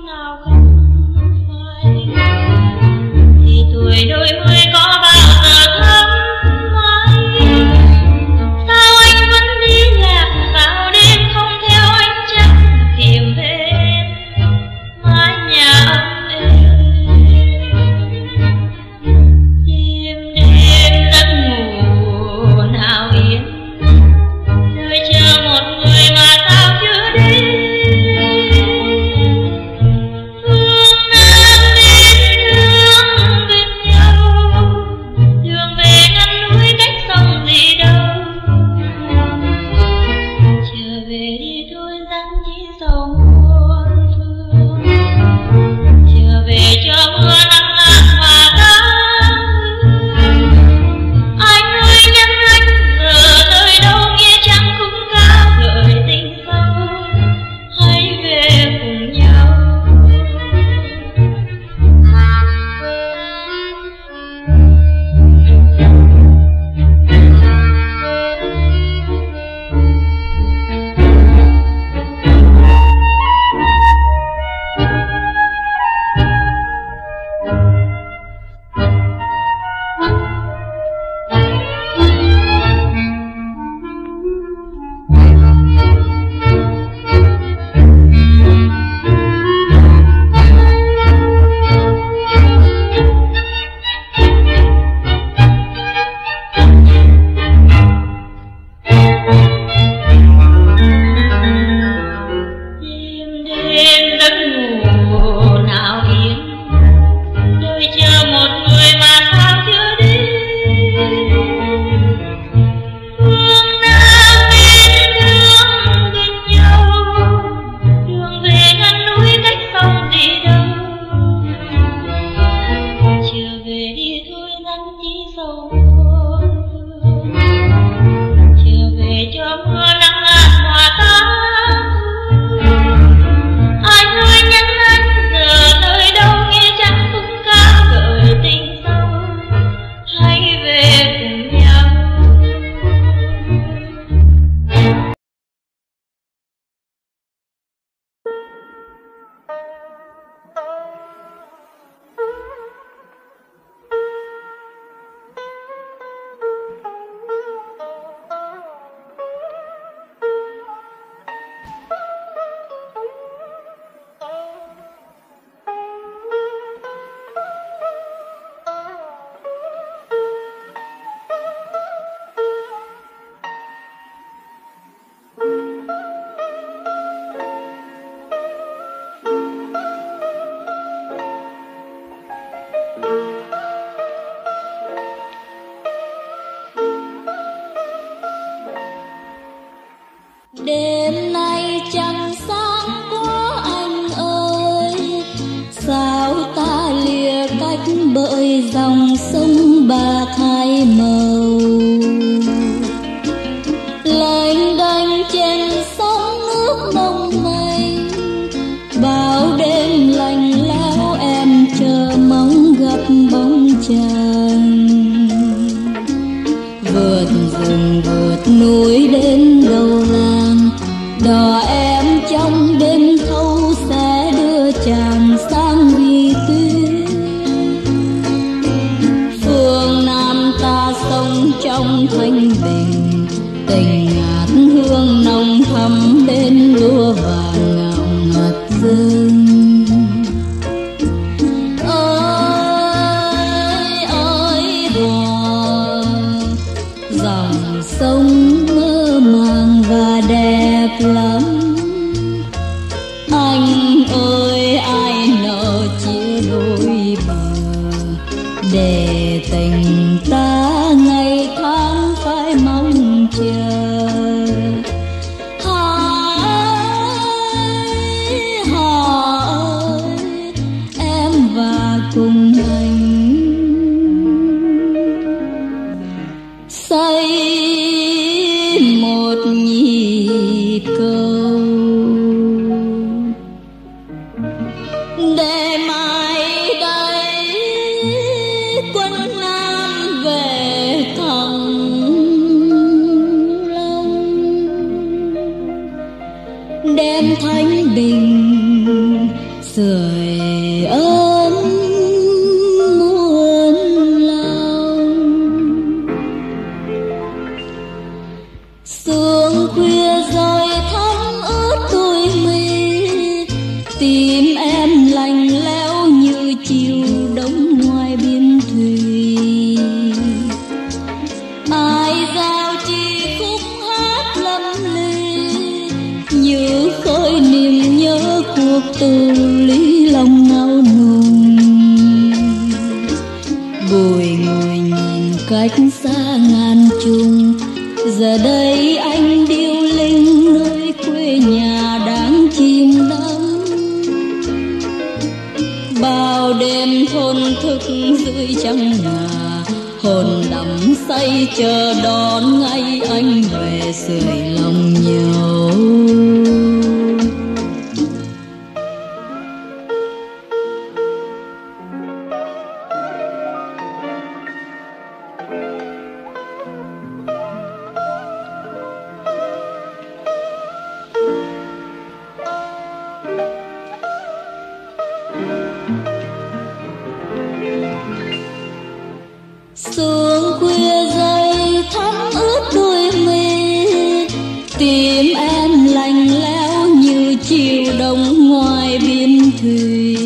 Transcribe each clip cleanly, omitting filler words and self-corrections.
nào không phải thì tuổi đôi mươi có bao giờ thắm mãi. Sao anh vẫn đi lạc vào đêm không theo ánh trăng tìm về em mái nhà ấm êm. Đêm đêm giấc ngủ nào yên, đợi chờ một người mà sao chưa đến. Phương Nam bên thương bên nhau, đường về ngăn núi cách sông gì đâu. Trở về đi thôi dáng chỉ sầu muôn phương, trở về cho mưa nắng ngàn hòa ta. Anh ơi nhắn anh giờ nơi đâu, nghĩa trang khúc ca gợi tình sâu. Hãy về cùng nhau. Đêm đêm giấc ngủ nào yên, đợi chờ một người mà sao chưa đến. Phương Nam bên thương bên nhau, đường về ngăn núi cách sông gì đâu. Trở về đi thôi nắng chỉ sầu muôn phương, trở về cho mưa nắng ngàn hòa ta. Anh ơi nhắn anh giờ nơi đâu, nghĩa trang khúc ca gợi tình sâu. Hãy về cùng nhau. Đêm nay trăng sáng quá anh ơi, sao ta lìa cách bởi dòng sông bạc hai màu. Lênh đênh trên sóng nước mong manh, bao đêm lạnh lẽo em chờ mong gặp bóng chàng. Vượt rừng vượt núi đến đầu làng, đò em trong đêm thâu sẽ đưa chàng sang vi tuyến. Phương Nam ta sống trong thanh bình, tình ngát hương nồng thắm bên lúa vàng ngào ngạt rừng. Ơi ơi hò, dòng sông mơ màng và đẹp lắm. Anh ơi ai nỡ chia đôi bờ, để tình ta ngày tháng phải mong chờ. Hỏi em và cùng anh xây một nhịp cầu, để mai đây quân Nam về Thăng Long. Đêm thanh bình sưởi ấm muôn lòng. Sương khuya rồi thấm ướt đôi mi, tim em lạnh lẽo như chiều đông ngoài biên thùy. Ai giao chi khúc hát lâm ly, như khơi niềm nhớ cuộc từ ly lòng ngao nùng. Bồi ngồi nhìn cách xa ngàn trùng, giờ đây anh điêu linh nơi quê nhà đang chìm đắm. Bao đêm thôn thức dưới trăng ngà, hồn đắm say chờ đón ngày anh về sưởi lòng nhau. Sương khuya rơi thấm ướt đôi mi, tim em lạnh lẽo như chiều đông ngoài biên thùy.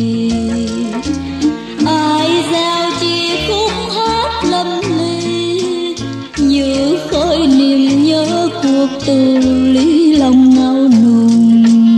Ai gieo chi khúc hát lâm ly, như khơi niềm nhớ cuộc từ ly lòng ngao nùng.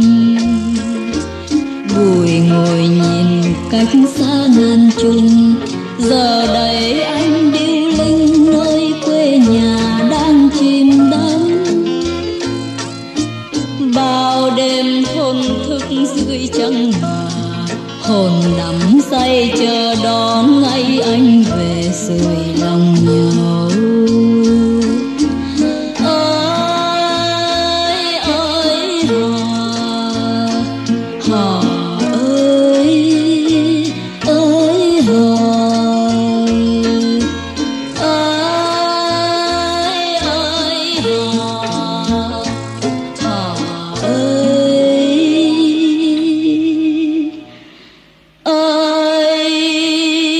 Bùi ngồi nhìn cách xa ngàn trùng, giờ đây anh điêu linh nơi quê nhà đang chìm đắm. Bao đêm thôn thức dưới trăng ngà, hồn đắm say chờ đón ngày anh về sưởi lòng nhau. Ơi ơi hò ơi ơi hò. Ơi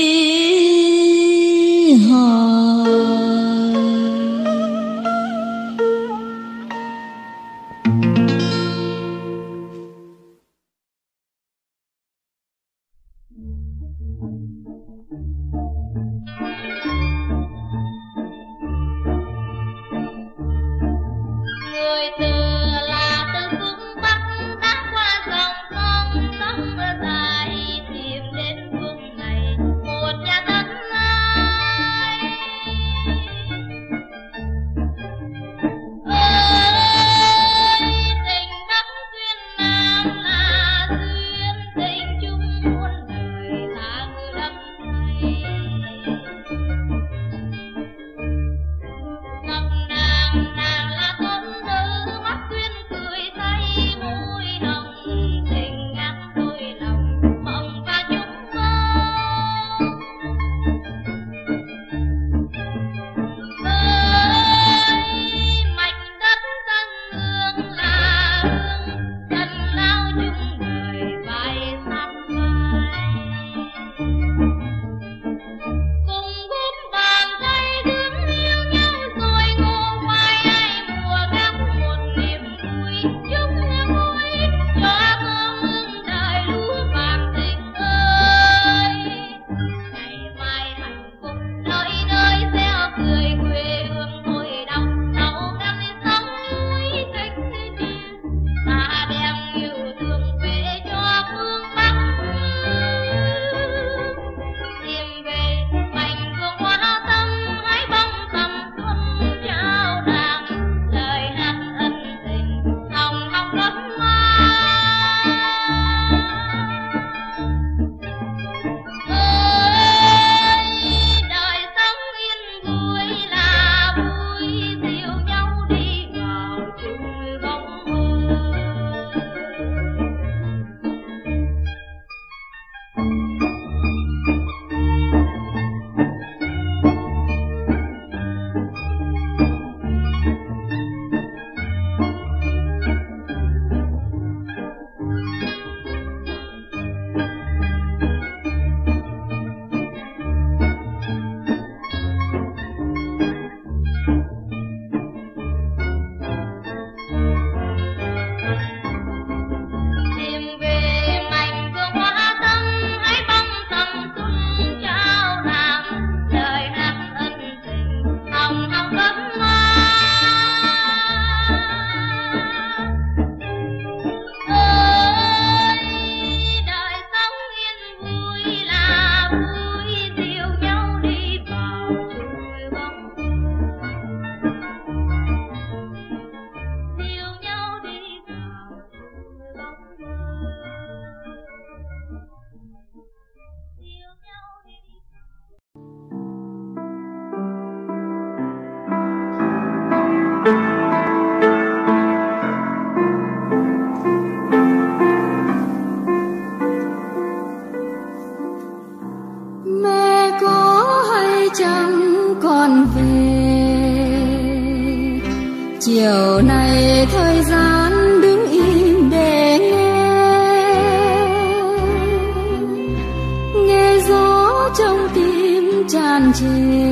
tràn trề,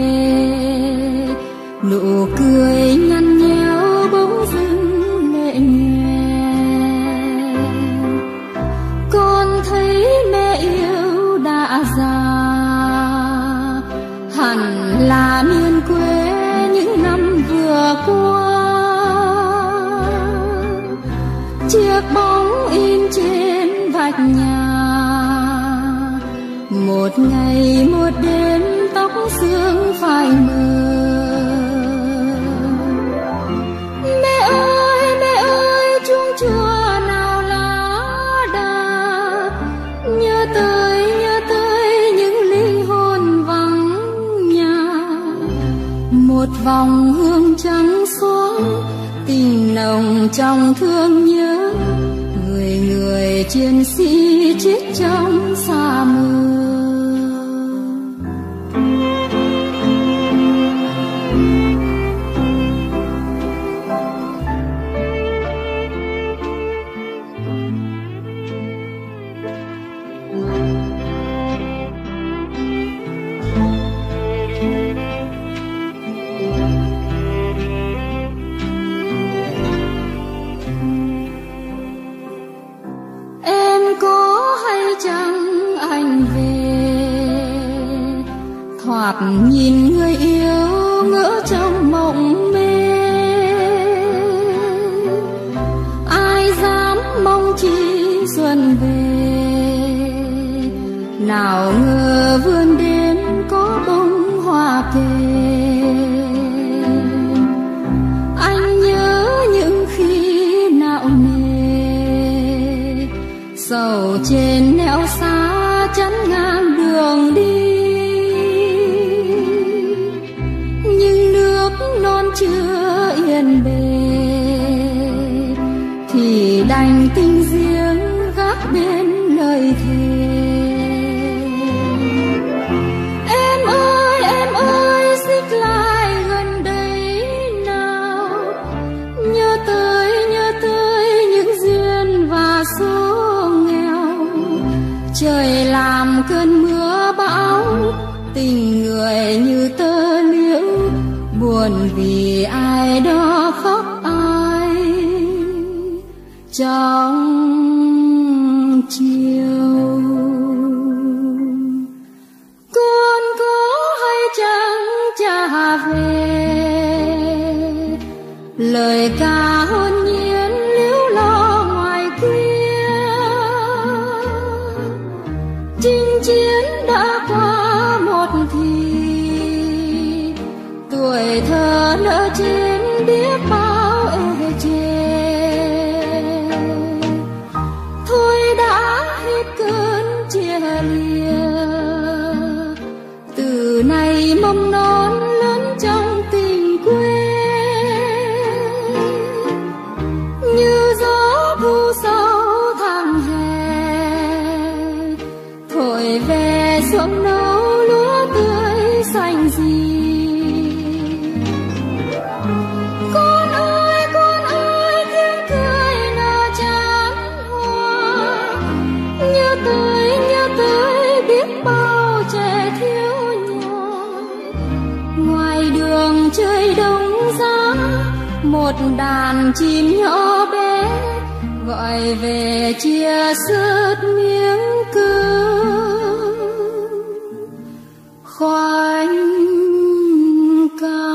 nụ cười nhăn nhéo bỗng dưng lệ nhòe. Con thấy mẹ yêu đã già, hẳn là miền quê những năm vừa qua. Chiếc bóng in trên vách nhà, một ngày một đêm tóc sương phai mờ. Mẹ ơi chuông chùa nào lá đà, nhớ tới những linh hồn vắng nhà. Một vòng hương trắng xóa, tình nồng trong thương nhớ, người chiến sĩ chết trong xa mưa. Nhìn người yêu ngỡ trong mộng mê, ai dám mong chi xuân về. Nào ngờ vườn đêm có bông hoa kề, anh nhớ những khi nạo nề, sầu trên nẻo xa chắn ngang đường đi. Chưa yên bề thì đành tình riêng gác bên lời thề. Em ơi xích lại gần đây nào, nhớ tới những duyên và số nghèo. Trời làm cơn mưa bão, tình người như tơ liễu, buồn vì ai đó khóc ai trong chiều. Con có hay chẳng trả về, lời ca hồn nhiên líu lo ngoài kia. Chinh chiến đã qua một thì, tuổi thơ nỡ trên biết bao ê chê. Thôi đã hết cơn chia lìa, từ nay mầm non lớn trong tình quê. Như gió thu sau tháng hè, thổi về ruộng nâu lúa tươi xanh gì. Trời đông giá, một đàn chim nhỏ bé gọi về chia sớt miếng cơm khoanh ca.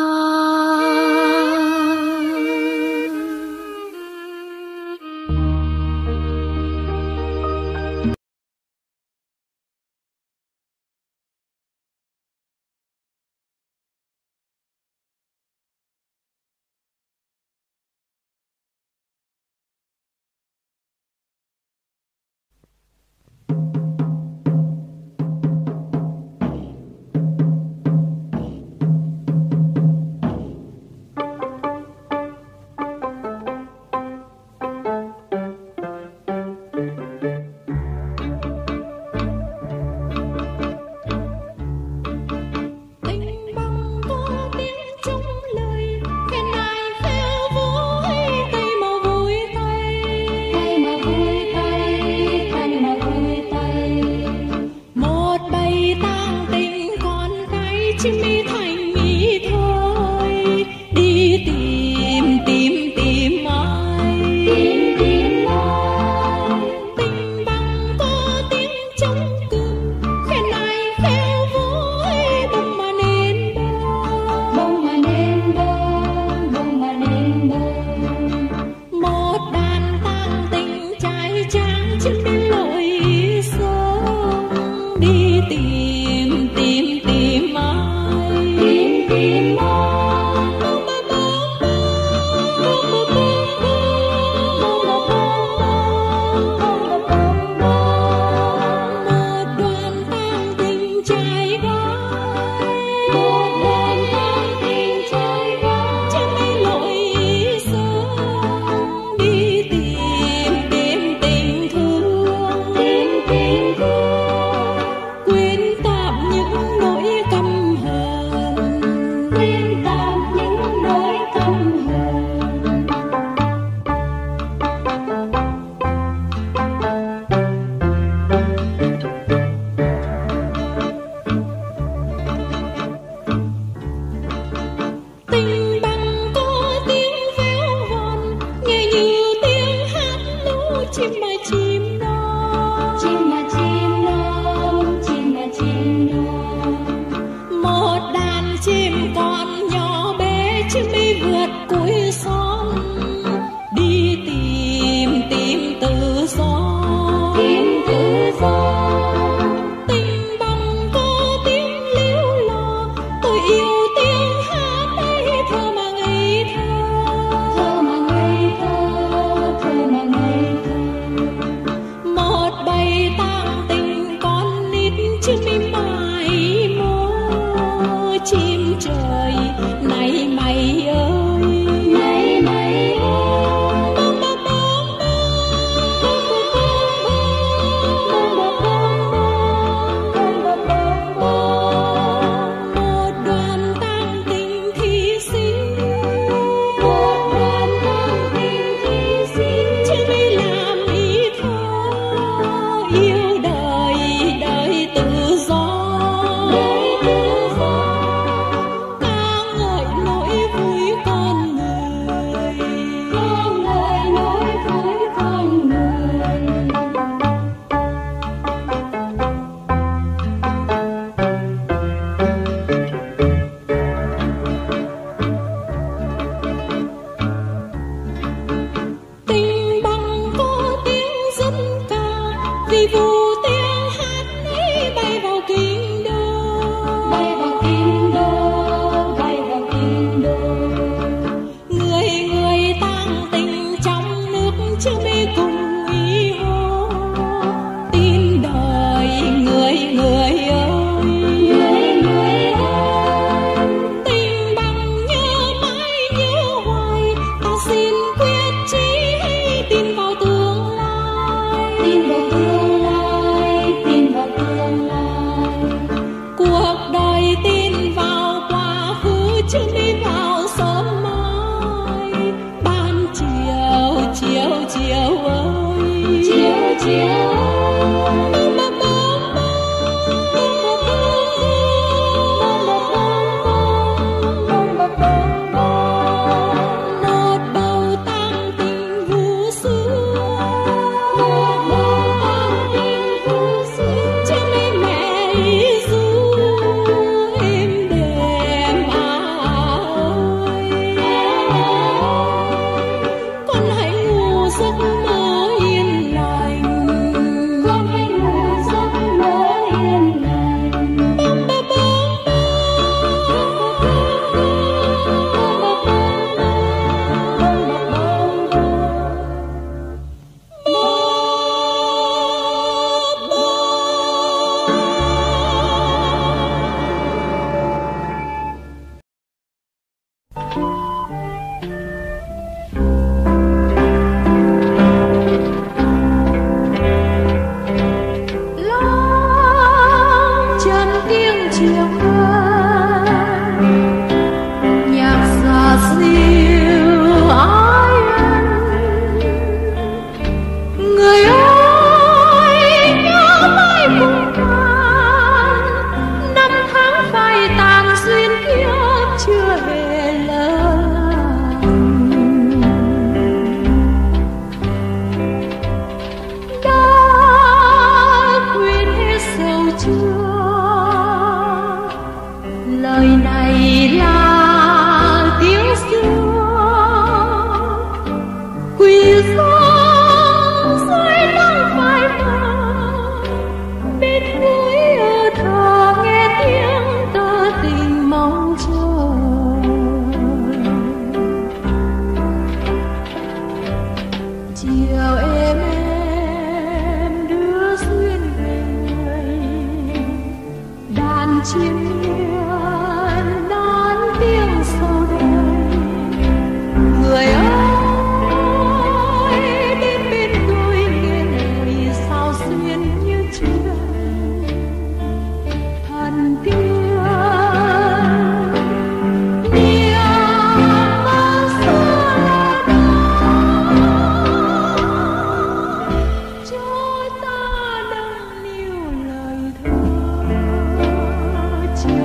mà chim non, chim mà chim non, chim mà chim non. Một đàn chim con nhỏ bé chim đi vượt cuối xóm, đi tìm tự do, tìm tự do. Tình bằng có tiếng líu lo, tôi yêu tiếng hát ấy thơ mà ngây thơ, thơ mà ngây thơ, thơ mà ngây thơ. Một bầy tang tình con nít chim đi mãi mơ, chim trời này mày ơi, này mày ơi. Bông bông bông bông bông bông bông bông bông bông bông. Một đoàn tang tình thi sinh, một đoàn tang tình thi sinh. Chim đi làm ý thơ, yêu đời đời tự do, đời tự do. Ca ngợi nỗi vui con người, ca ngợi nỗi vui con người. Tình bằng có tiếng dân ca, vì vu tiếng hát ấy bay vào kinh đô, bay vào kinh đô, bay vào kinh đô. Người người tang tình trong nước chưa biết cùng ý hô, tin đời người người ơi, người người ơi. Tình bằng nhớ mãi nhớ hoài, ta xin quyết chí tin vào tương lai, tin vào tương lai, tin vào tương lai. Cuộc đời tin vào quá khứ chứ đi vào sớm mai. Ban chiều chiều chiều ơi, chiều chiều ơi. Bông bông bông bông bông bông bông bông bông bông. Một bầu tang tình vu xưa, một bầu tang tình vu xưa. Chim đi mẹ ý ru êm đềm ơi. Con hãy ngủ giấc mơ yên lành, con hãy ngủ giấc mơ yên lành. Bông bông bông lắng chân tiếng chiều ca, nhạc xa xưa ái ân. Người ơi nhớ mãi muôn vàn, năm tháng phai tàn duyên kiếp chưa hề lỡ làng. Đã quên hết sâu chưa, lời này là tiếng xưa. Quỳ xuống dưới nắng phai mờ, bên núi ở thờ nghe tiếng tơ tình mong chờ. Chiều êm êm đưa duyên về, đàn chim hiền đón tiếng sâu đời. Người ơi đến bên tôi nghe lời sao xuyên như chuyện thần tiên. Niềm mơ xưa là đó, cho ta đừng níu lời thơ.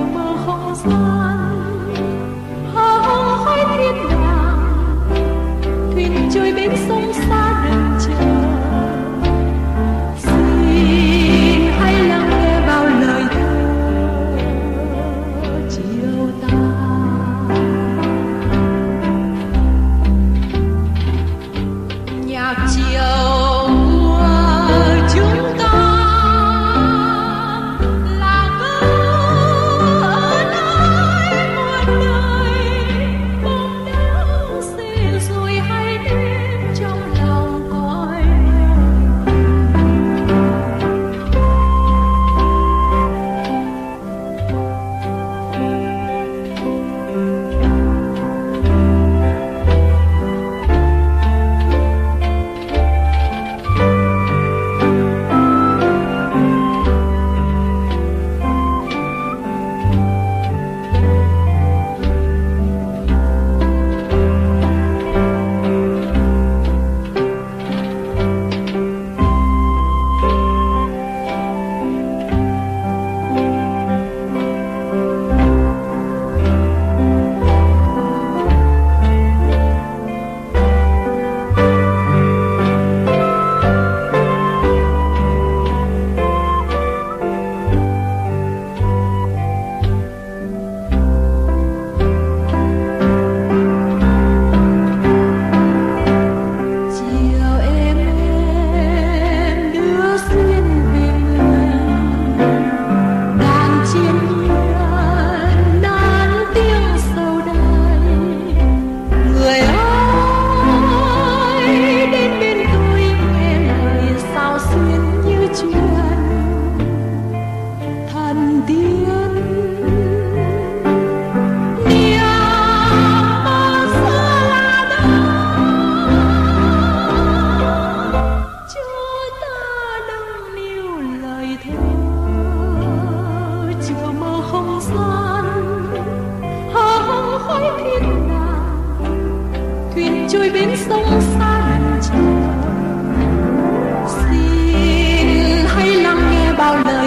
sống xa đàn chờ. Xin hãy lắng nghe bao lời